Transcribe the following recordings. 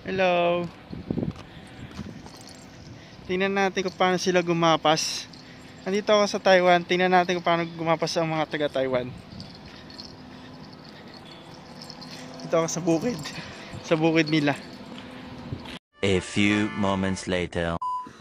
Hello. Tingnan natin kung paano sila gumapas. Nandito ako sa Taiwan. Tingnan natin kung paano gumapas ang mga taga Taiwan. Dito ako sa bukid. Sa bukid nila. A few moments later.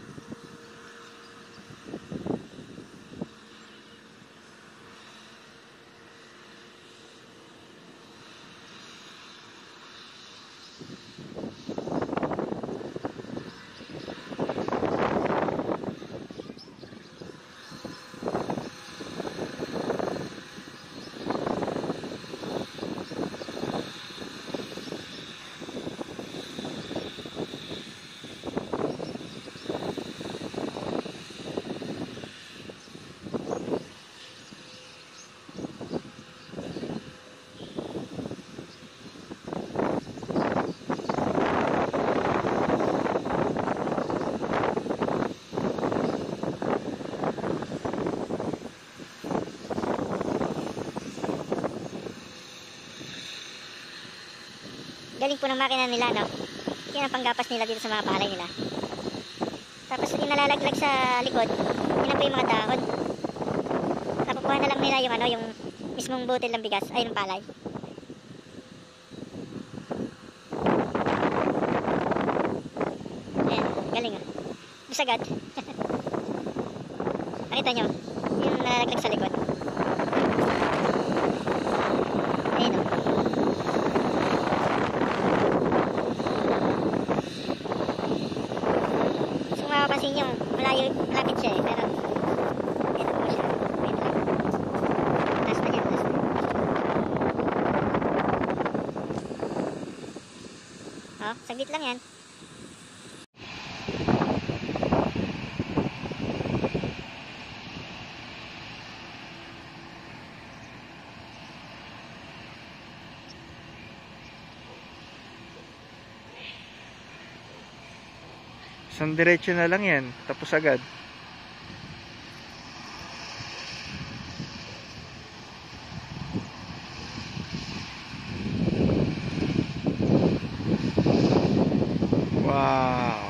Galing po ng makina nila, no? Yan ang panggapas nila dito sa mga palay nila. Tapos yung nalalaglag sa likod, yun po yung mga dahon. Nakukuha na lang nila yung yung mismong butil ng bigas, ay ng palay. Ayan, galing ah. Busagad. Nakita nyo, yung nalalaglag sa likod. Ayun o. Mapapansin nyo, malapit siya eh, pero ito po siya, wait lang, taas na yan, taas na. Oh, saglit lang yan. Isang diretso na lang yan. Tapos agad. Wow.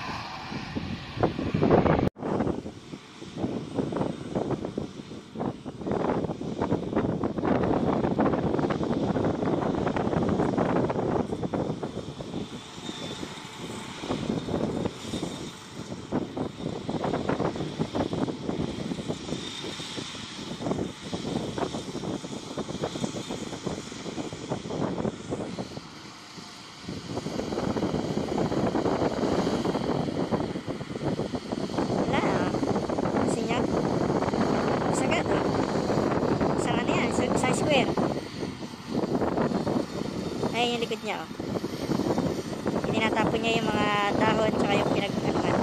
Ayan yung likod niya, oh. Tinatapon niya yung mga dahon tsaka yung pinag-anuhan.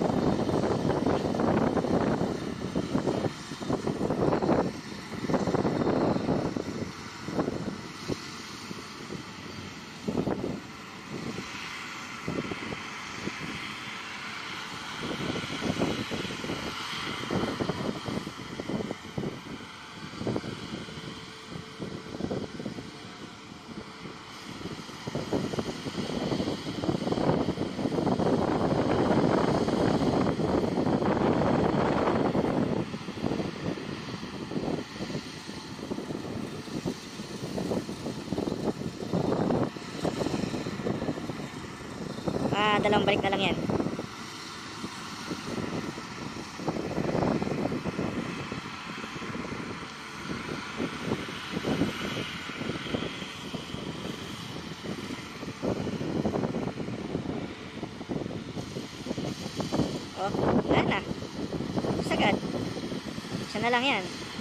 Dalawang balik na lang yan. Oh, wala na. Sagad. Isa na lang yan.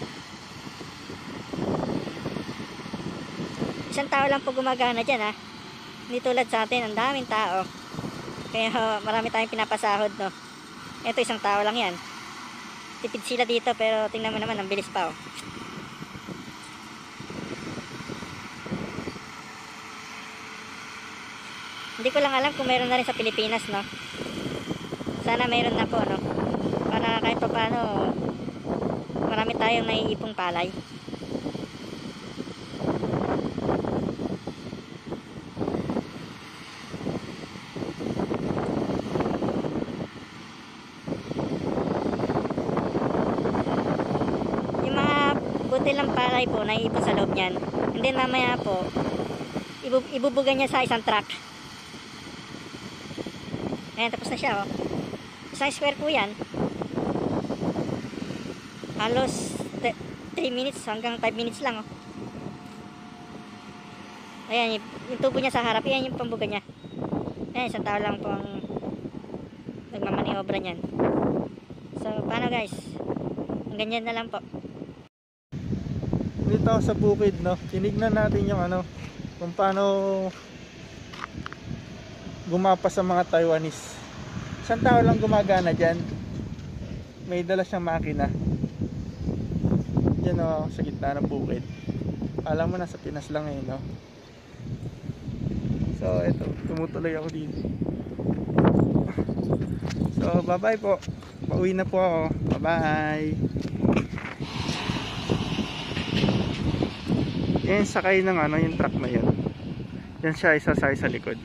Isang tao lang po gumagana dyan, ha. Hindi tulad sa atin, ang daming tao. Kaya marami tayong pinapasahod, no. Ito isang tao lang yan. Tipid sila dito, pero tingnan mo naman, ang bilis pa, oh. Hindi ko lang alam kung meron na rin sa Pilipinas, no. Sana meron na po, no. Para kahit pa paano, marami tayong naiipong palay. ng palay po naiipon sa loob niyan. And then mamaya po, ibubugan niya sa isang truck. Ayan, tapos na siya, oh. Isang square po yan. Halos 3 minutes hanggang 5 minutes lang, oh. Ayan, yung tubo niya sa harap, yan yung pambuga niya. Ayan, isang tao lang po ang nagmamaniobra niyan. So, paano guys? Ang ganyan na lang po. Dito ako sa bukid, no? Tinignan natin yung ano, kung paano gumapas sa mga Taiwanese. Isang tao lang gumagana dyan. May dala siyang makina. Yan, o, sa gitna ng bukid. Alam mo, nasa Pinas lang eh, no? So, eto, tumutuloy ako dito. So, bye-bye po. Pauwi na po ako. Bye-bye. Yan, sakay ng ano, yung truck na yan. Yan siya, isasakay sa likod.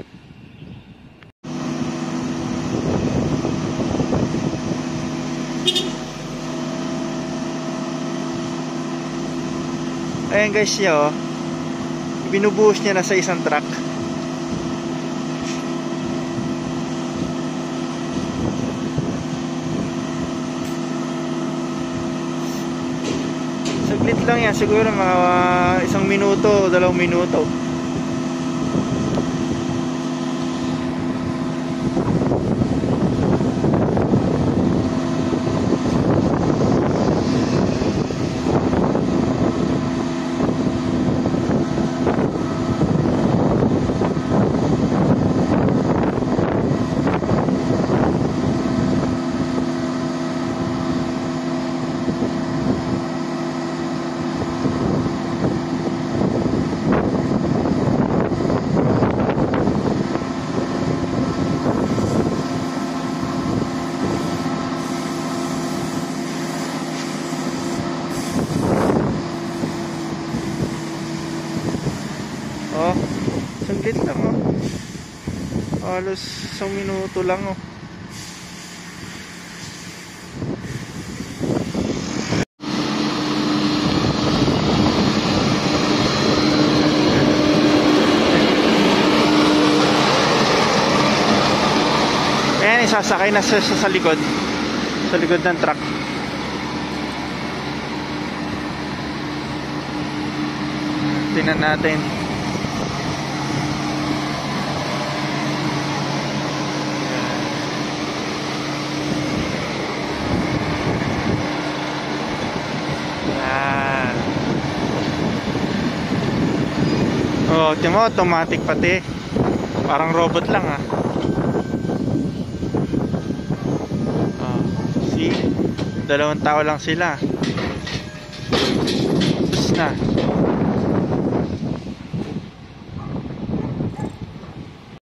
Ayan guys niya, oh. Binubuhos niya na sa isang truck. Saglit lang yan, siguro mga 1 minuto, 2 minuto. Oh, saglit lang, oh. Halos 1 minuto lang, oh. Ayan, isasakay na siya sa likod. Sa likod ng truck. Tingnan natin. Oh, tingnan mo, automatic pati. Parang robot lang, ah. Oh, see? 2 tao lang sila. Tapos na.